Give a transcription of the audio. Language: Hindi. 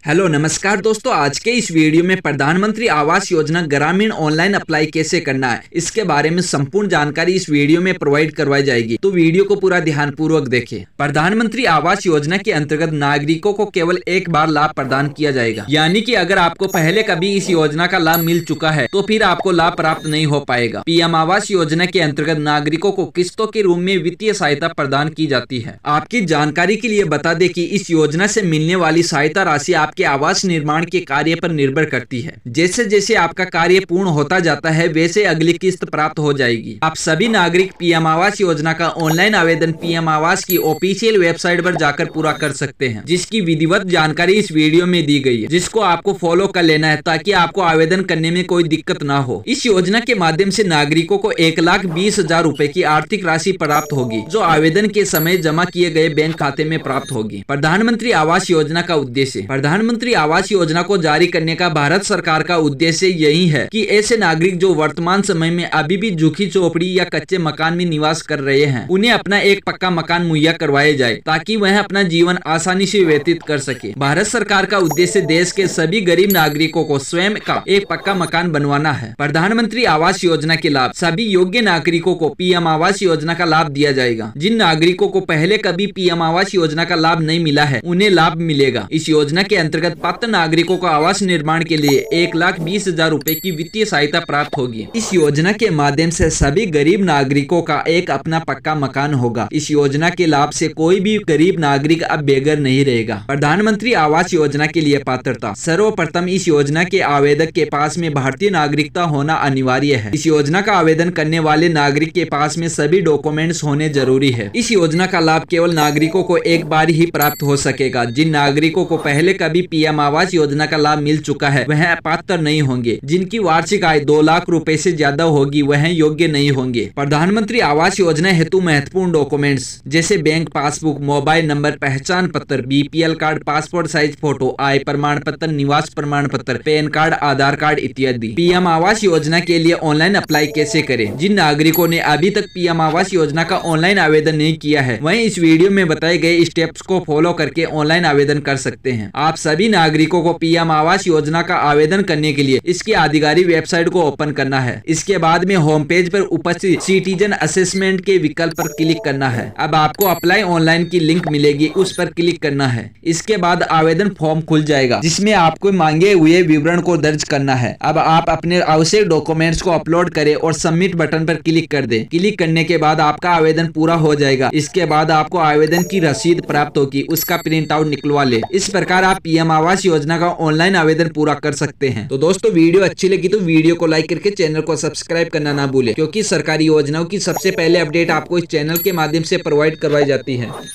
हेलो नमस्कार दोस्तों, आज के इस वीडियो में प्रधानमंत्री आवास योजना ग्रामीण ऑनलाइन अप्लाई कैसे करना है इसके बारे में संपूर्ण जानकारी इस वीडियो में प्रोवाइड करवाई जाएगी। तो वीडियो को पूरा ध्यान पूर्वक देखें। प्रधानमंत्री आवास योजना के अंतर्गत नागरिकों को केवल एक बार लाभ प्रदान किया जाएगा, यानी कि अगर आपको पहले कभी इस योजना का लाभ मिल चुका है तो फिर आपको लाभ प्राप्त नहीं हो पाएगा। पीएम आवास योजना के अंतर्गत नागरिकों को किस्तों के रूप में वित्तीय सहायता प्रदान की जाती है। आपकी जानकारी के लिए बता दें कि इस योजना से मिलने वाली सहायता राशि आपके आवास निर्माण के कार्य पर निर्भर करती है। जैसे जैसे आपका कार्य पूर्ण होता जाता है वैसे अगली किस्त प्राप्त हो जाएगी। आप सभी नागरिक पीएम आवास योजना का ऑनलाइन आवेदन पीएम आवास की ऑफिशियल वेबसाइट पर जाकर पूरा कर सकते हैं, जिसकी विधिवत जानकारी इस वीडियो में दी गई है, जिसको आपको फॉलो कर लेना है ताकि आपको आवेदन करने में कोई दिक्कत ना हो। इस योजना के माध्यम से नागरिकों को 1,20,000 रूपए की आर्थिक राशि प्राप्त होगी, जो आवेदन के समय जमा किए गए बैंक खाते में प्राप्त होगी। प्रधानमंत्री आवास योजना का उद्देश्य। प्रधानमंत्री आवास योजना को जारी करने का भारत सरकार का उद्देश्य यही है कि ऐसे नागरिक जो वर्तमान समय में अभी भी झुकी झोपड़ी या कच्चे मकान में निवास कर रहे हैं, उन्हें अपना एक पक्का मकान मुहैया करवाया जाए ताकि वह अपना जीवन आसानी से व्यतीत कर सके। भारत सरकार का उद्देश्य देश के सभी गरीब नागरिकों को स्वयं का एक पक्का मकान बनवाना है। प्रधानमंत्री आवास योजना के लाभ। सभी योग्य नागरिकों को पीएम आवास योजना का लाभ दिया जाएगा। जिन नागरिकों को पहले कभी पीएम आवास योजना का लाभ नहीं मिला है उन्हें लाभ मिलेगा। इस योजना के अंतर्गत पात्र नागरिकों को आवास निर्माण के लिए 1,20,000 रूपए की वित्तीय सहायता प्राप्त होगी। इस योजना के माध्यम से सभी गरीब नागरिकों का एक अपना पक्का मकान होगा। इस योजना के लाभ से कोई भी गरीब नागरिक अब बेघर नहीं रहेगा। प्रधानमंत्री आवास योजना के लिए पात्रता। सर्वप्रथम इस योजना के आवेदक के पास में भारतीय नागरिकता होना अनिवार्य है। इस योजना का आवेदन करने वाले नागरिक के पास में सभी डॉक्यूमेंट्स होने जरूरी है। इस योजना का लाभ केवल नागरिकों को एक बार ही प्राप्त हो सकेगा। जिन नागरिकों को पहले कभी पीएम आवास योजना का लाभ मिल चुका है वह पात्र नहीं होंगे। जिनकी वार्षिक आय 2 लाख रुपए से ज्यादा होगी वह योग्य नहीं होंगे। प्रधानमंत्री आवास योजना हेतु महत्वपूर्ण डॉक्यूमेंट्स जैसे बैंक पासबुक, मोबाइल नंबर, पहचान पत्र, BPL card, passport size photo, आय प्रमाण पत्र, निवास प्रमाण पत्र, पैन कार्ड, आधार कार्ड इत्यादि। पीएम आवास योजना के लिए ऑनलाइन अप्लाई कैसे करें। जिन नागरिकों ने अभी तक पीएम आवास योजना का ऑनलाइन आवेदन नहीं किया है वह इस वीडियो में बताए गए स्टेप्स को फॉलो करके ऑनलाइन आवेदन कर सकते हैं। आप सभी नागरिकों को पीएम आवास योजना का आवेदन करने के लिए इसकी आधिकारिक वेबसाइट को ओपन करना है। इसके बाद में होम पेज पर उपस्थित सिटीजन असेसमेंट के विकल्प पर क्लिक करना है। अब आपको अप्लाई ऑनलाइन की लिंक मिलेगी, उस पर क्लिक करना है। इसके बाद आवेदन फॉर्म खुल जाएगा जिसमें आपको मांगे हुए विवरण को दर्ज करना है। अब आप अपने आवश्यक डॉक्यूमेंट्स को अपलोड करें और सबमिट बटन पर क्लिक कर दें। क्लिक करने के बाद आपका आवेदन पूरा हो जाएगा। इसके बाद आपको आवेदन की रसीद प्राप्त होगी, उसका प्रिंट आउट निकलवा ले। इस प्रकार आप पीएम आवास योजना का ऑनलाइन आवेदन पूरा कर सकते हैं। तो दोस्तों वीडियो अच्छी लगी तो वीडियो को लाइक करके चैनल को सब्सक्राइब करना ना भूलें, क्योंकि सरकारी योजनाओं की सबसे पहले अपडेट आपको इस चैनल के माध्यम से प्रोवाइड करवाई जाती है।